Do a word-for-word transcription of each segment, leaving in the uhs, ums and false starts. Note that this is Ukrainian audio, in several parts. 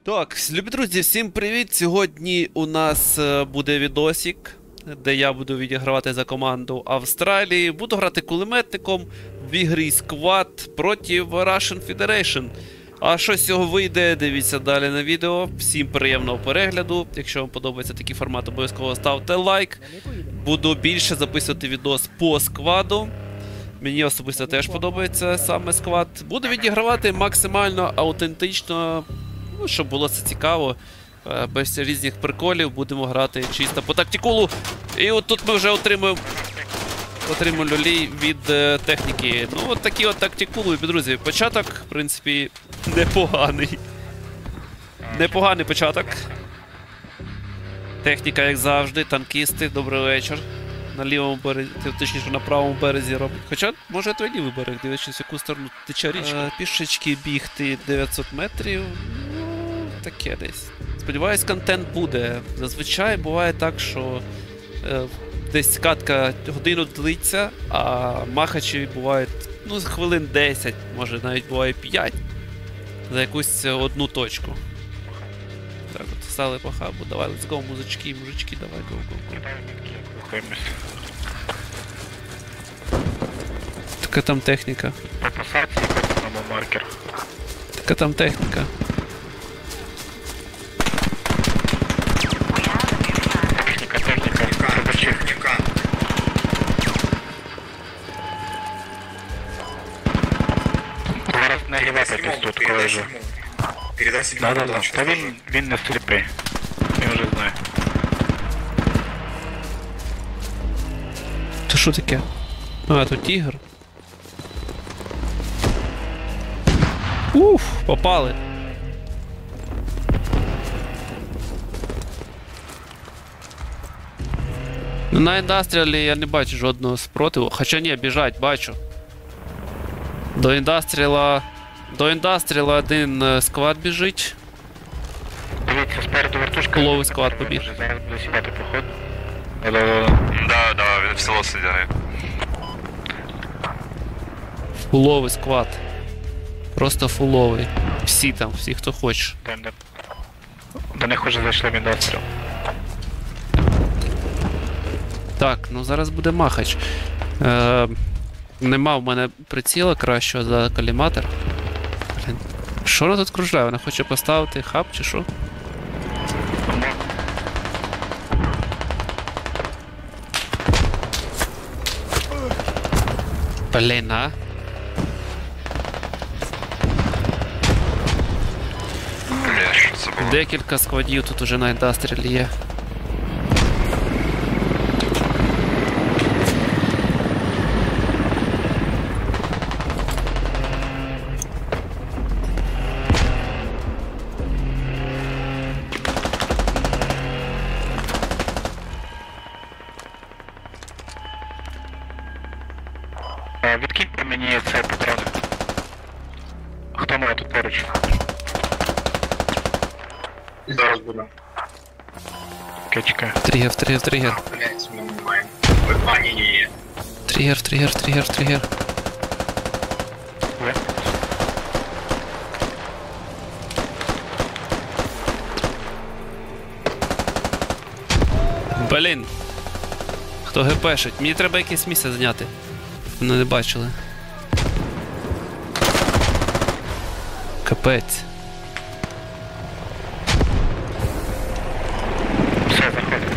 Так, любі друзі, всім привіт! Сьогодні у нас буде відосик, де я буду відігравати за команду Австралії. Буду грати кулеметником в ігрі Squad проти Russian Federation. А що з цього вийде, дивіться далі на відео. Всім приємного перегляду. Якщо вам подобається такий формат, обов'язково ставте лайк. Буду більше записувати відос по скваду. Мені особисто теж подобається саме сквад. Буду відігравати максимально аутентично, ну, щоб було це цікаво. Без різних приколів будемо грати чисто по тактикулу. І от тут ми вже отримуємо отримуємо люлей від е, техніки. Ну, от такі от тактикули, друзі. Початок, в принципі, непоганий. Непоганий початок. Техніка, як завжди, танкісти, добрий вечір. На лівому березі, точніше на правому березі роблять. Хоча, може, той лівий берег, дивлячись, в яку сторону тече річка. Е, пішечки бігти дев'ятсот метрів, ну, таке десь. Сподіваюсь, контент буде. Зазвичай буває так, що е, десь катка годину длиться, а махачі бувають, ну, хвилин десять, може навіть буває п'ять, за якусь одну точку. Так от, стали по хабу, давай, let's go, музички, мужички, давай, go, go, go. Така там техніка. По посадці якось маркер. Така там техніка. Техніка, техніка, техніка. Зараз не гіватись тут, коли вже. Передай сигнал. Да-да-да, та він, він не сліпий. Він вже знає. То що таке? А, тут тігр. Уф, попали. Ну, на індастріалі я не бачу жодного спротиву. Хоча ні, біжать, бачу. До індастріала... До індастріала один е, сквад біжить. Дивіться, спереду вертушка. Половий склад побіг. Зараз буде сідати походу. Да-да-да. Да, да, він в село сидяє. Фуловий склад. Просто фуловий. Всі там, всі хто хоче. До, до, до них уже зайшли в індастріал. Так, ну зараз буде махач. Е, нема в мене приціла кращого за коліматор. Блін. Що вона тут кружляє? Вона хоче поставити хаб чи що? Блін, а? Бля, що це було? Декілька складів тут уже на індастріалі є. Відкиньте мені цей патрон. Хто має тут поруч? Зараз буде. Окей, чекаю. Тригер, тригер, тригер. Блять, ми не маємо. А, ні, ні, ні. Тригер, тригер, тригер, тригер. Ви? Блін. Хто гепешить? Мені треба якесь місце зайняти. Мене не бачили. Капець. Все, заходимо.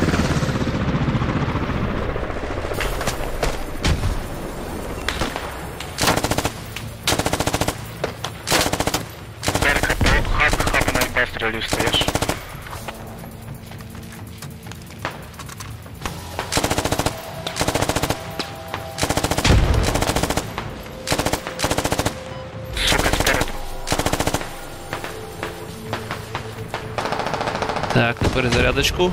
Зараз хаб, хаб на індастріалі стоїш. Сука, спереду. Так, на перезарядочку.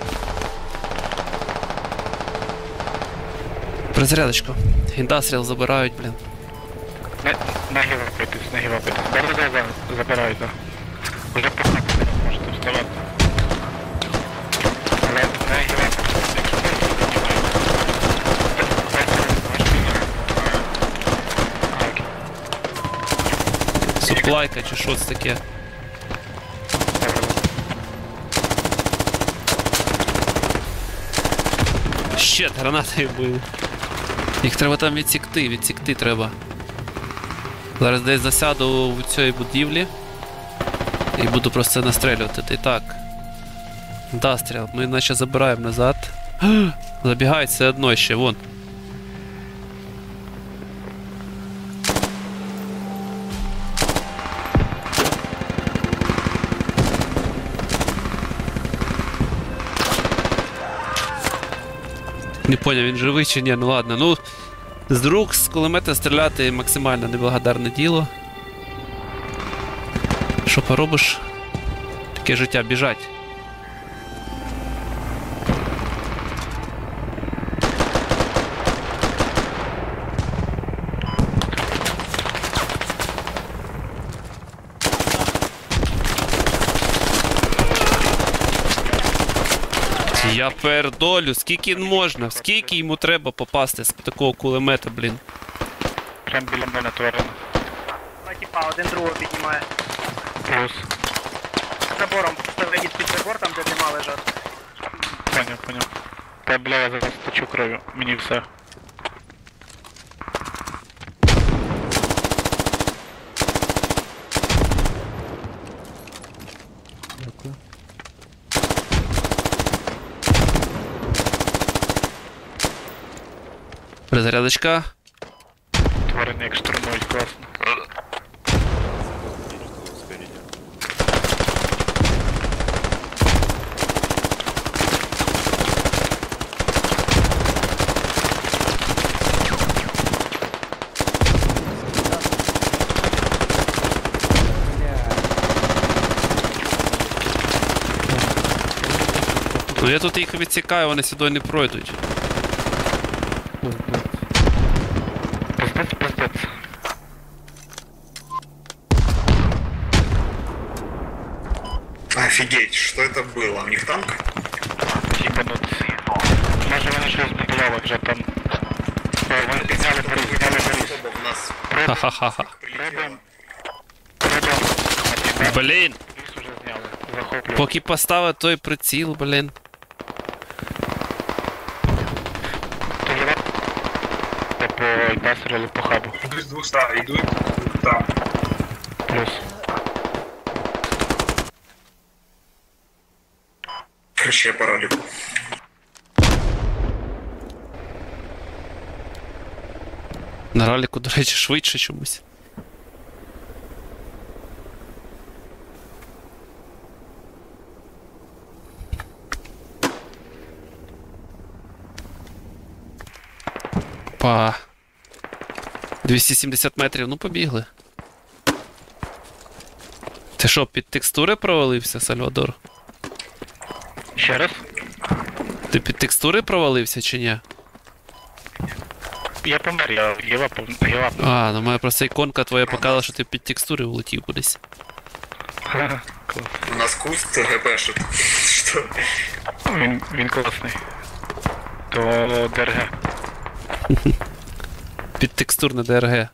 Перезарядочку. Індастріал забирають, блін. Не, на гівапитись, на гівапитись. Да-да-да, забирають, да. Уже по хабу можете вставати. Але на гівапитись, якщо ви... Суплайка чи що це таке? Щет, гранатою били. Їх треба там відсікти, відсікти треба. Зараз десь засяду в цій будівлі. І буду просто настрелювати. І так. Дастріл, ми наче забираємо назад. Забігають все одно ще, вон. Не поняв, він живий чи ні, ну ладно, ну з рук з кулемета стріляти максимально неблагодарне діло. Що поробиш? Таке життя, біжать. Я пердолю, скільки можна, скільки йому треба попасти з такого кулемета, блін. Прям біля мене тварина. Два тіпа, один другого піднімає. Плюс. Забором, вийдіть під забор, там де нема лежать. Поняв, поняв. Та бля, я зараз точу кров'ю. Мені все. Перезарядочка. Тварини як штурмують класно. Ну я тут їх відсікаю, вони сюди не пройдуть. Пиздець, пиздець. Офигеть, что это было? У них танк? Їбанут. Може вони щось збудували вже там. О, вони підняли горі, підняли горі. У нас Ха-ха-ха-ха. Пробуємо. Пробуємо. Блін! Ліс уже зняли. Захоплюємо. Поки поставив той приціл, блін. По альбасеру по хабу. идут с двух сторон, идут там. Плюс. Короче, по ролику. На раліку, до речі, швидше чомусь. Па. двісті сімдесят метрів, ну побігли. Ти що, під текстури провалився, Сальвадор? Ще раз. Ти під текстури провалився чи ні? Я помер, я гівапав, гівапав. А, ну моя просто іконка твоя показала, що ти під текстури влетів кудись. Клас. У нас куст ГПшит. Что? Він, він класний. То ДРГ. Під текстурне ДРГ.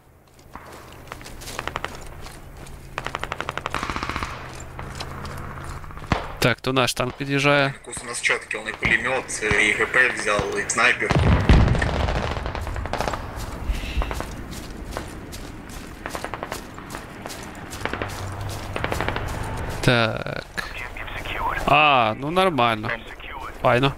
Так, то наш танк під'їжджає. Куст у нас четкий, он и пулемет, и ГП взял, и снайпер. Так. А, ну нормально. Файно.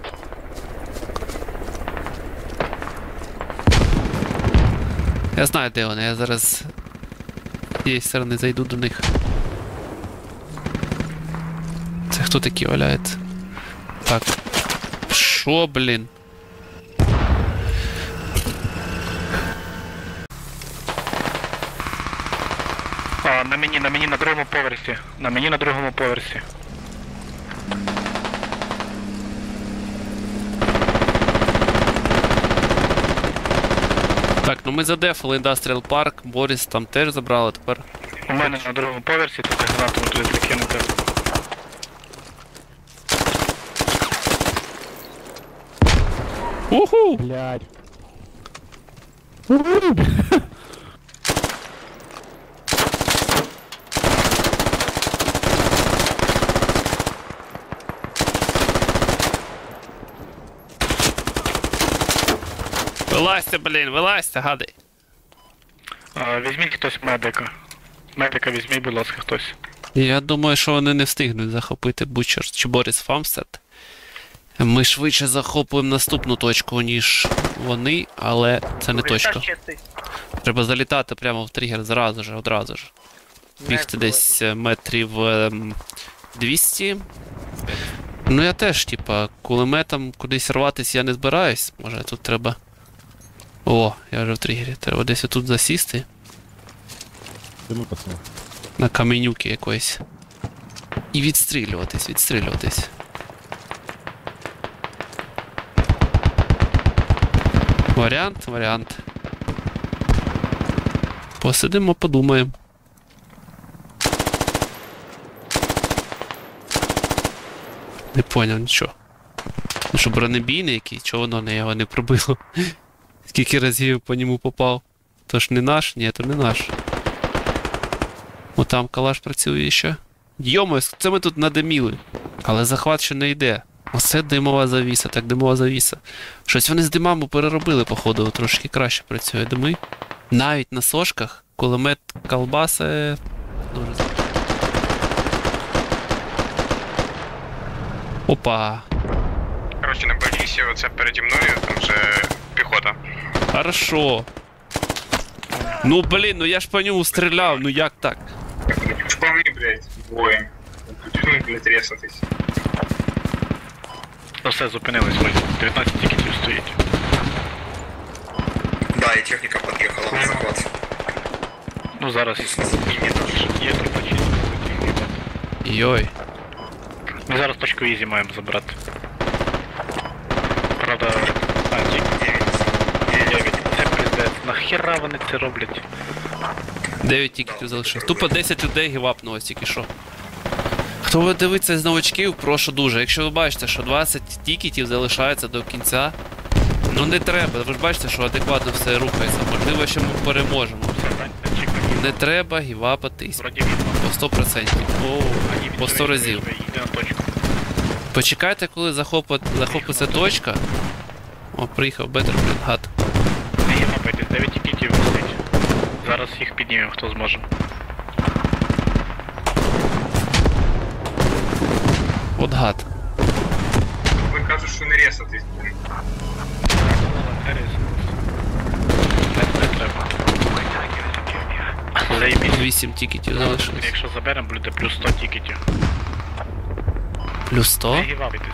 Я знаю, де вони, я зараз з цієї сторони зайду до них. Це хто такі валяється? Так. Шо, блін? А, на мені, на мені на другому поверсі. На мені на другому поверсі. Так, ну ми задефали Industrial Park, Борис там теж забрали тепер. У мене на другому поверсі, тут я гранату туди закинути. Уху! Блядь. Вилазьте, блін, вилазьте, гади. А, візьміть хтось медика. Медика візьміть, будь ласка, хтось. Я думаю, що вони не встигнуть захопити Бучер чи Борис Фамстед. Ми швидше захопуємо наступну точку, ніж вони, але це не точка. Літак чистий. Треба залітати прямо в тригер зразу ж, одразу ж. Бігти десь е, метрів ем, двісті. Ну я теж, типа, кулеметом кудись рватись я не збираюсь. Може тут треба. О, я вже в тригері. Треба десь отут засісти. Дими, пацани. На каменюки якоїсь. І відстрілюватись, відстрілюватись. Варіант, варіант. Посидимо, подумаємо. Не поняв нічого. Ну що, бронебійний який? Чого воно не його не пробило? Скільки разів по ньому попав? То ж не наш? Ні, то не наш. О, там калаш працює ще. Йомо, це ми тут надиміли. Але захват ще не йде. Оце димова завіса, так димова завіса. Щось вони з димами переробили, походу, трошки краще працює дими. Навіть на сошках кулемет колбаси дуже. Опа. Коротше, на Борисі, оце переді мною, там вже піхота. Хорошо. Ну блін, ну я ж по ньому стріляв, ну як так? Шпани, блядь, двоє. Почали, блядь, ресатись. Ну все, зупинились, ми. дев'ятнадцять тікетів стоїть. Да, и техника подъехала на захват. Ну зараз С ними тоже. є тут почти. Йой. Ми зараз точку Ізі маємо забрати. Правда, а, тільки дев'ять. Це пиздець. Нахера вони це роблять? дев'ять тікетів залишилось. Тупо десять людей гівапнулось тільки що. Хто ви дивиться з новачків, прошу дуже. Якщо ви бачите, що двадцять тікетів залишається до кінця, ну не треба. Ви ж бачите, що адекватно все рухається. Можливо, що ми переможемо. Не треба гівапатись. Вроді видно. По сто відсотків. О, по сто разів. Йде на точку. Почекайте, коли захопить, захопиться точка. О, приїхав Бетер, блін, гад. Не гіпапайтесь, дев'ять тікетів висить. Зараз їх піднімемо, хто зможе. От гад. Ви кажете, що не ресатись. Не, не треба. Заєбіть. вісім тікетів залишилось. Якщо заберемо, буде плюс сто тікетів. Плюс сто? Не гівапайтесь.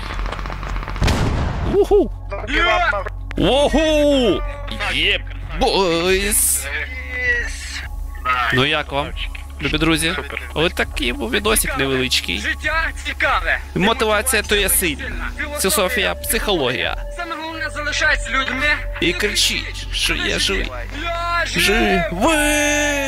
Уху! Гівап, Оху! Єп! Бойс! Ну як вам, любі друзі? Супер. Ось такий був відосик невеличкий. Життя цікаве. Мотивація то є сильна. Філософія, психологія. Саме головне залишайтесь людьми. І кричіть, що я живий. Я Живий!